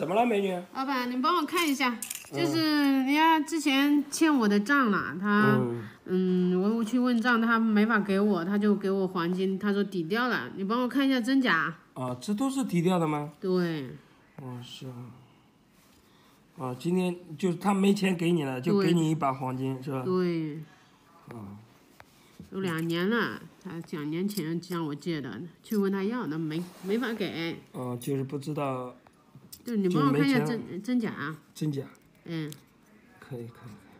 怎么了，美女？ 老板，你帮我看一下，就是人家之前欠我的账了，他我去问账，他没法给我，他就给我黄金，他说抵掉了，你帮我看一下真假。 啊，这都是抵掉的吗？ 对。 哦，是啊。啊，今天就是他没钱给你了，就给你一把黄金，是吧？ 对。 啊。 都2年了，他2年前向我借的，去问他要，那没法给。 哦，就是不知道。 就你帮我看一下真假。 真假。 嗯。 可以。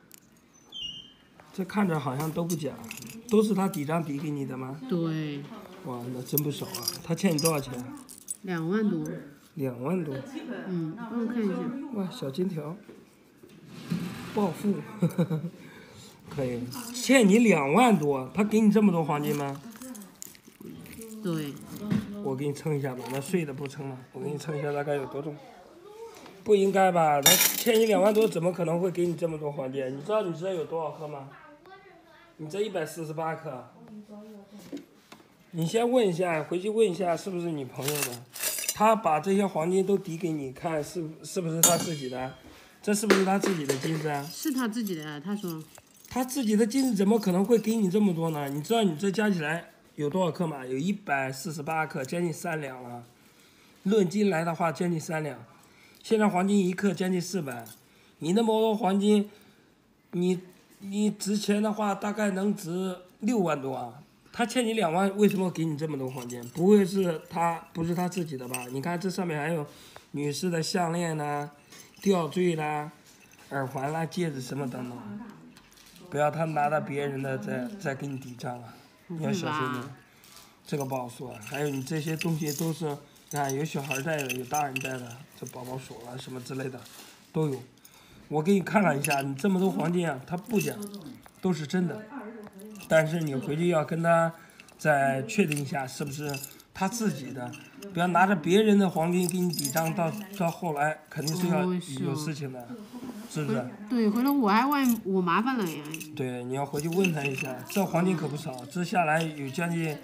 这看着好像都不假，都是他抵账抵给你的吗？ 对。 哇，那真不少啊！他欠你多少钱 ？2万多。 2万多。 帮我看一下。 哇，小金条。暴富。可以，欠你2万多，他给你这么多黄金吗？ 对。 我给你称一下吧，那碎的不称了，我给你称一下大概有多重。不应该吧？他欠你2万多，怎么可能会给你这么多黄金？你知道你这有多少克吗？你这148克。你先问一下，回去问一下是不是你朋友的，他把这些黄金都抵给你，看是不是他自己的？这是不是他自己的金子啊？ 是他自己的，他说。 他自己的金子怎么可能会给你这么多呢？你知道你这加起来有多少克吗？有148克，将近3两了。论斤来的话，将近3两。现在黄金1克将近400，你那么多黄金，你值钱的话大概能值6万多啊。他欠你2万，为什么给你这么多黄金？不会是不是他自己的吧？你看这上面还有女士的项链啦、吊坠啦、耳环啦、戒指什么等等。不要他拿到别人的再给你抵账啊！你要小心点，这个不好说。还有你这些东西都是，看有小孩戴的，有大人戴的，这宝宝锁啊什么之类的，都有。我给你看了一下，你这么多黄金啊，他不假，都是真的。但是你回去要跟他再确定一下是不是他自己的，不要拿着别人的黄金给你抵账，到后来肯定是要有事情的。是不是？ 对，回头我麻烦了呀。 对，你要回去问他一下，这黄金可不少，这下来有将近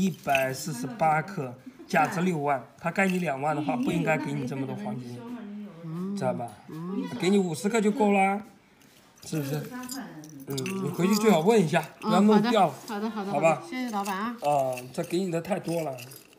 148克，价值6万。他该你2万的话，不应该给你这么多黄金，知道吧？给你50克就够了，是不是？你回去最好问一下，不要弄掉了。 好的， 好吧？ 谢谢老板啊。 这给你的太多了。